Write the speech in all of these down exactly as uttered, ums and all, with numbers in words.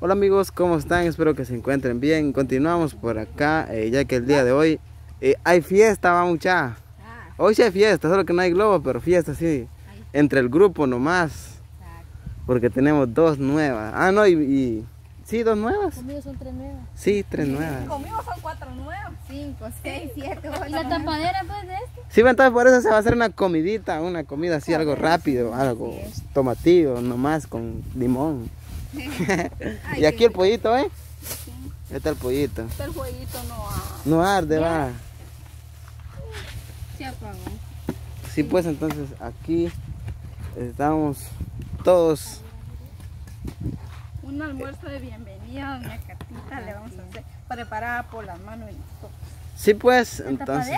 Hola amigos, ¿cómo están? Espero que se encuentren bien. Continuamos por acá, eh, ya que el día de hoy eh, hay fiesta, va mucha. Hoy sí hay fiesta, solo que no hay globo, pero fiesta sí. Entre el grupo nomás. Porque tenemos dos nuevas. Ah, no, y, y sí, dos nuevas. Conmigo son tres nuevas. Sí, tres nuevas. Conmigo son cuatro nuevas. Cinco, seis, siete, ocho. ¿Y la tapadera pues de este? Sí, entonces por eso se va a hacer una comidita, una comida así, algo rápido, algo tomatillo nomás con limón. Y aquí el pollito, ¿eh? Sí. Este es el pollito. Este el jueguito no arde. No arde, va. Se apagó. Sí, pues entonces aquí estamos todos. Un almuerzo de bienvenida, doña Catita, le vamos a hacer preparada por las manos de nosotros. Sí, pues entonces.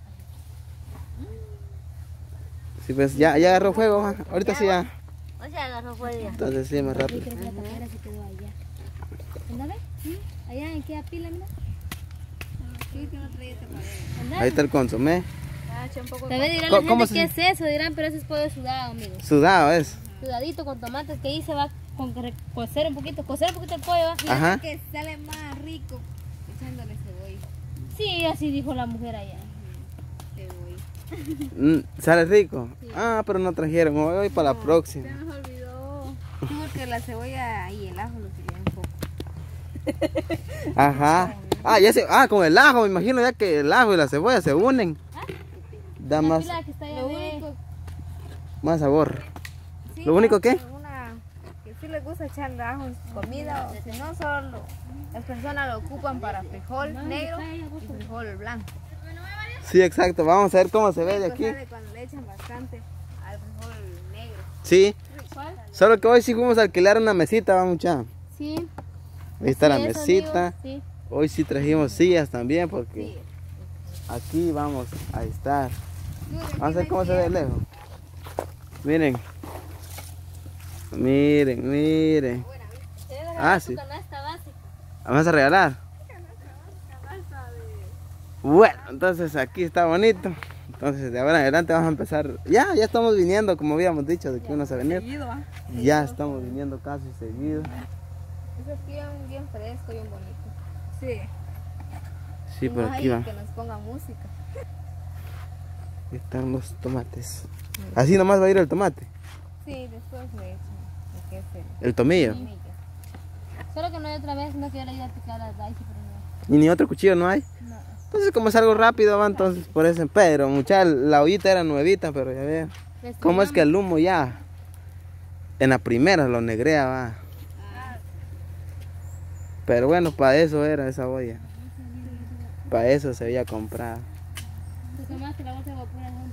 Sí, pues ya, ya agarró fuego, ¿va? Ahorita sí ya. O sea, agarró fuego. Entonces sí, más rápido. Yo creo que la tapadera se quedó allá. ¿Andale? Allá en qué pila, mira. Sí, que no traía tapadera. Ahí está el consomé. Ah, eché un poco Tal vez dirán ¿Cómo- la cómo gente se- qué es eso, dirán, pero eso es pollo sudado, amigos. Sudado es. Sudadito con tomates, que ahí se va con re- cocer un poquito, cocer un poquito el pollo, ¿va? Ajá. que sale más rico echándole cebolla. Sí, así dijo la mujer allá. Cebolla. Mm, ¿Sale rico? Ah, pero no trajeron. Hoy para la próxima. Se nos olvidó. Sí, porque la cebolla y el ajo lo querían un poco. Ajá. Ah, ya se, ah, con el ajo, me imagino ya que el ajo y la cebolla se unen. Da La más, pila que está allá, Lo ve. único, más sabor. sí, ¿Lo único qué? Una, que sí les gusta echarle ajo en su comida, o si no, solo las personas lo ocupan para frijol negro y frijol blanco. Sí, exacto. Vamos a ver cómo se ve de Rico aquí. sale cuando le echan bastante al frijol negro. Sí. ¿Cuál? Solo que hoy sí fuimos a alquilar una mesita, va mucha. Sí. Ahí está la Sí, eso, mesita. amigos, sí. Hoy sí trajimos sillas también porque Sí. aquí vamos a estar. Mira, aquí Vamos a ver no cómo hay se ve de lejos. Miren. Miren, miren. Ah, sí. Su canasta básica. ¿Vamos a regalar? Bueno, entonces aquí está bonito. Entonces de ahora en adelante vamos a empezar. Ya, ya estamos viniendo, como habíamos dicho, de que uno se venir. seguido, ¿ah? Ya estamos viniendo casi seguido. Es aquí bien, bien fresco, bien bonito. Sí. Sí, por Ay, aquí va. que nos ponga música. Aquí están los tomates. Así nomás va a ir el tomate. Sí, después le echan lo que es el El tomillo. tomillo. Solo que no hay otra vez, no que yo le iba a picar a Daisy, pero Y ni otro cuchillo no hay. no. No. Entonces como es algo rápido va, entonces por eso. Pero mucha, la ollita era nuevita, pero ya ve. Les ¿Cómo es que tomamos. el humo ya? En la primera lo negrea va. Pero bueno, para eso era esa olla. Para eso se había comprado. Te tomaste la bolsa de vapor, ¿no?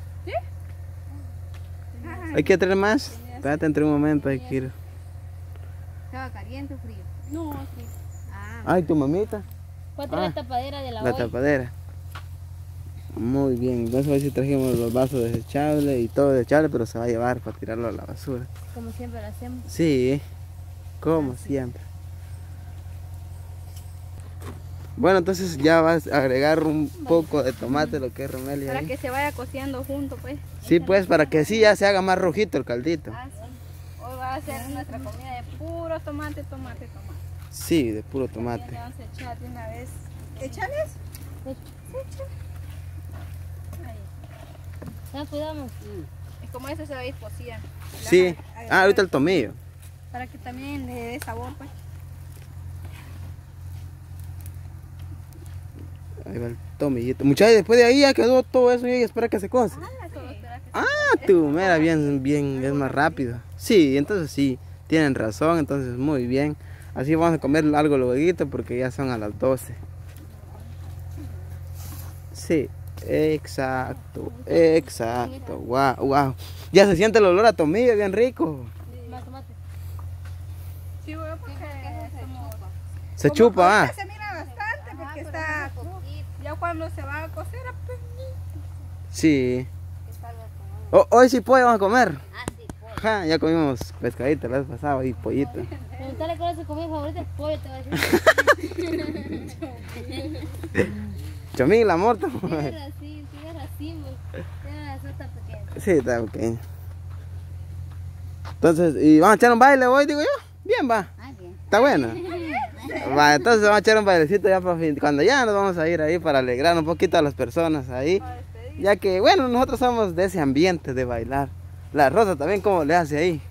¿Hay que traer más? Espérate, entre un momento hay que ir. ¿Estaba caliente o frío? No, sí. Ah, Ay, tu mamita. Cuatro Ah, la tapadera de la, La olla. tapadera. Muy bien, entonces hoy sí trajimos los vasos desechables y todo desechable, pero se va a llevar para tirarlo a la basura. Como siempre lo hacemos. Sí, como siempre. Bueno, entonces ya vas a agregar un poco de tomate, lo que es Romelia para ahí. que se vaya cociendo junto, pues. Sí, pues para que sí ya se haga más rojito el caldito. Ah, sí. Hoy va a ser nuestra comida de puro tomate, tomate, tomate. Sí, de puro También tomate. le vamos a echar de una vez. ¿Echales? Ya cuidamos. Y como eso se va a ir cociendo. Le Sí. vamos a agregar Ah, ahorita el tomillo. para que también le dé sabor, pues. Ahí va el tomillito. Muchachos, después de ahí ya quedó todo eso y espera que se cose. Ah, eso va a esperar que Ah, tu mera, bien, bien, es más rápido. Sí, entonces sí, tienen razón, entonces muy bien. Así vamos a comer algo luego porque ya son a las doce. Sí, exacto, exacto. Wow, wow. Ya se siente el olor a tomillo, bien rico. Más tomate. sí, bueno, porque se chupa. Se Como chupa, ahorita ah. se mira bastante porque está ya cuando se va a cocer apenas. Sí. Oh, hoy sí pollo vamos a comer. Ah, sí, pollo. Ajá, ya comimos pescadito la vez pasada y pollito. Preguntarle cuál es su comida favorita, es pollo, te va a decir. Chomín, la morta. Tienes así, tienes así, tienes la suelta pequeña. Sí, está pequeño. Entonces, ¿y vamos a echar un baile hoy, digo yo? Bien, va. Ah, bien. Está buena. Va, entonces vamos a echar un bailecito ya para fin. Cuando ya nos vamos a ir ahí para alegrar un poquito a las personas ahí. Ya que, bueno, nosotros somos de ese ambiente de bailar. La Rosa también, ¿cómo le hace ahí?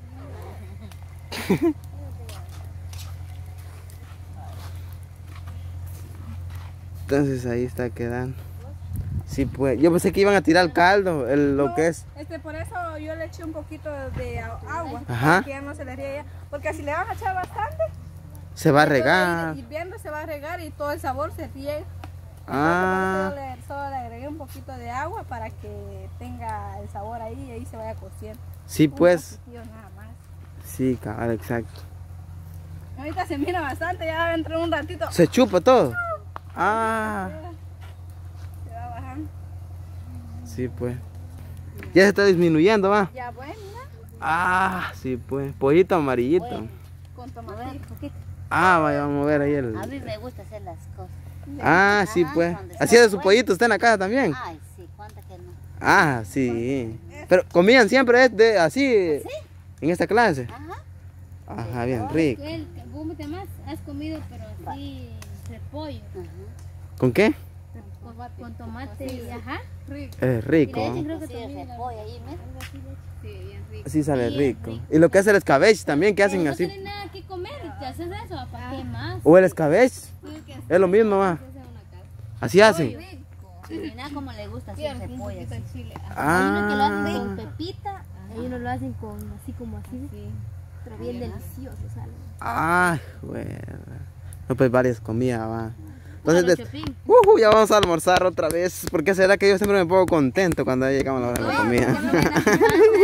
Entonces ahí está quedando. Sí, pues. Yo pensé que iban a tirar el caldo, el, lo No, que es. Este, por eso yo le eché un poquito de a- agua. Ajá. Para que ya no se le riegue. Porque si le vas a echar bastante, Se va a todo regar. ir hirviendo se va a regar y todo el sabor se riega. Ah. Entonces, solo, le, solo le agregué un poquito de agua para que tenga el sabor ahí y ahí se vaya cociendo. Sí, Un pues. poquitillo nada más. Sí, cabal, exacto. Ahorita se mira bastante, ya dentro de un ratito Se chupa todo. Ah. se va bajando. Sí, pues. Ya se está disminuyendo, va. Ya bueno, mira, Ah, sí, pues. Pollito amarillito. con A ver, tomate. poquito. Ah, vaya, vamos a ver ahí el. A mí me gusta hacer las cosas. Ah, sí, Ajá, pues. cuando ¿Hacía de está su bueno. pollito usted en la casa también? Ay, sí, cuánta que no. Ah, sí. Pero comían siempre de, así, ¿Sí? en esta clase. Ajá. Ajá, bien rico. El, ¿Vos más has comido, pero así, repollo? ¿Con qué? Con, con tomate y ajá. Rico. Es Y rico. leche ¿no? creo que también. repollo ahí, mira. Sí, bien rico. Sí sale Sí, es rico. rico. Y lo que es el escabeche también, que hacen No así. tienen nada que comer, ¿te haces eso? ¿Para qué más? O el escabeche. Es lo mismo, va. Así hacen. Y mira cómo le gusta hacer repollo. Así. Chile. Hay uno que lo hacen con Ah. pepita, hay uno lo hacen con así como así. Pero bien delicioso sale. Ay, bueno. No, pues varias comidas, va. Entonces, Para des- los chopín. uh, ya vamos a almorzar otra vez. ¿Por qué será que yo siempre me pongo contento cuando ya llegamos a la hora de la comida?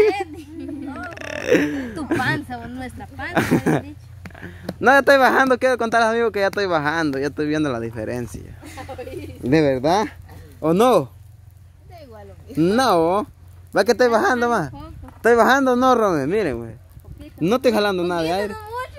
Tu panza o nuestra panza. dicho. No, ya estoy bajando. Quiero contarles, amigos, que ya estoy bajando. Ya estoy viendo la diferencia. ¿De verdad? ¿O no? Da igual lo mismo. No. ¿Va que estoy bajando más? ¿Estoy bajando o no, Rome? Miren, güey. No estoy jalando nada de aire.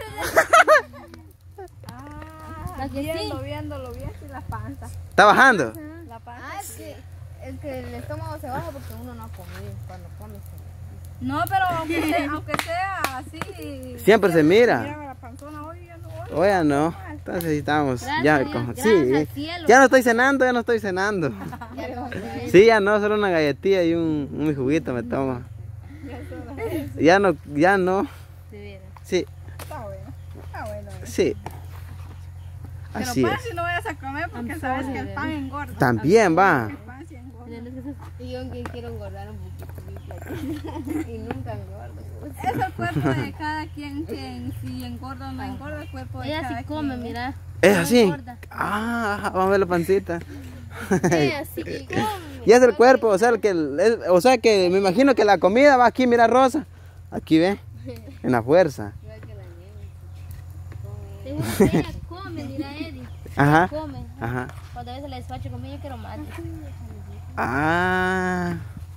Ah, ¿La que sí? viendo, viéndolo bien, sí, la panza. ¿Está bajando? La panza. Ah, es que, es que el estómago se baja porque uno no ha comido. Cuando come se No, pero aunque sea, aunque sea así. Siempre se mira. Mira la panzona hoy, ya no hoy. Oye, no. Entonces necesitamos. Gracias Ya, a Dios, como- gracias al sí. cielo. Ya no estoy cenando, ya no estoy cenando. ya no come. Sí, ya no, solo una galletilla y un, un juguito me tomo. Ya no, ya no. De veras. Sí, Está bueno. Está bueno. eh. sí. Pero Así pan es. si no vayas a comer porque I'm sabes sorry, que el pan bebé. engorda. También va. El pan sí engorda. Y yo que quiero engordar un poquito. Y nunca engordo. Es el cuerpo de cada quien, quien si engorda o no engorda, el cuerpo de Ella cada sí come, quien. mira. Es No así. engorda. Ah, vamos a ver la pancita. Ella sí come. Y es el cuerpo, o sea, el que, el- o sea que me imagino que la comida va aquí, mira Rosa. Aquí ve, en la fuerza. Igual que la Ella nieve. ella come, mira Eddie. Ajá, Come. ajá. Cuando a veces le despacho conmigo, yo quiero más. Ah,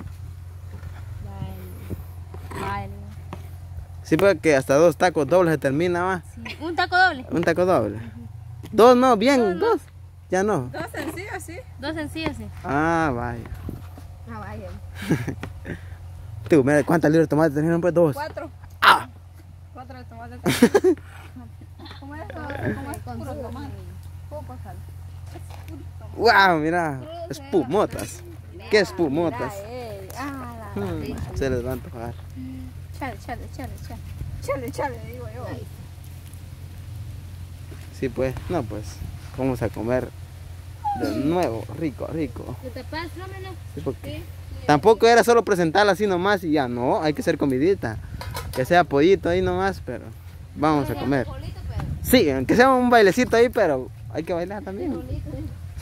Vale. Vale. sí, porque hasta dos tacos dobles se termina, va. Sí. Un taco doble. Un taco doble. Dos no, bien, dos. Ya no. Dos sencillos, sí. Dos sencillos, sí. Ah, vaya. Ah, vaya. Tú, mira, ¿cuántas libras de tomate tenían? Pues dos. Cuatro. Ah, Cuatro de tomate. ¿Cómo es eso? ¿Cómo es? Con Puro su tomate. poco sal. wow, mira. Espumotas. ¿Qué espumotas? Ey, ah, la Hmm, se les va a antojar. Chale, chale, chale, chale. Chale, chale, digo yo. Sí, pues. No, pues. Vamos a comer de nuevo. Rico, rico. ¿Te tapas, Rómeno? Sí, porque tampoco era solo presentarla así nomás y ya. No, hay que ser comidita. Que sea pollito ahí nomás, pero vamos a comer. Bolito, pero Sí, aunque sea un bailecito ahí, pero hay que bailar también. bolito.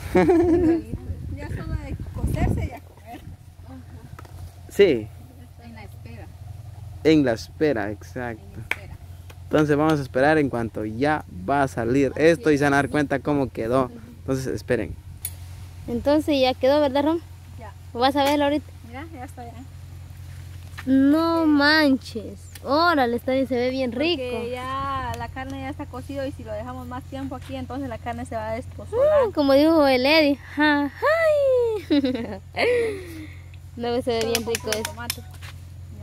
Ya solo de cocerse y a comer. Sí, En la espera. en la espera, exacto. Entonces vamos a esperar en cuanto ya va a salir esto y se van a dar cuenta cómo quedó. Entonces esperen. Entonces ya quedó, ¿verdad, Rom? Ya. ¿Vas a verlo ahorita? Mira, ya está ya. No manches. Órale, está bien, se ve bien rico. Porque ya la carne ya está cocido y si lo dejamos más tiempo aquí, entonces la carne se va a desposolar. Ah, como dijo el Eddie. Ja, ay. No, se ve bien Todo rico con esto. tomate. Ya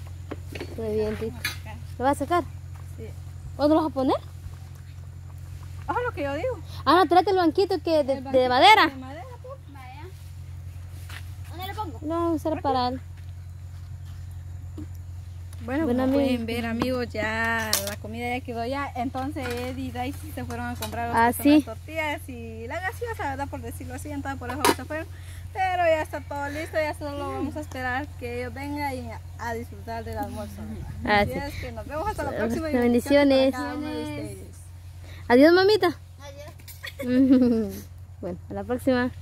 está ya. Se ve bien rico. ¿Lo vas a sacar? Sí. ¿O lo vas a poner? lo que yo digo. Ahora tráete el banquito que de, El de banquito madera. De madera, pues. Vaya. ¿Dónde le pongo? Lo vamos a usar para él. Bueno, Bueno, como amigos. pueden ver, amigos, ya la comida ya quedó ya. Entonces Eddie y Daisy se fueron a comprar los Ah, que son sí. las tortillas y la gaseosa, ¿verdad? Por decirlo así. Entonces por eso se fueron. Pero ya está todo listo, ya solo vamos a esperar que ellos vengan y a disfrutar del almuerzo, ¿verdad? Ah, Así sí. es que nos vemos hasta la próxima. y Bendiciones. para cada uno de ustedes. Adiós, mamita. Adiós. Bueno, a la próxima.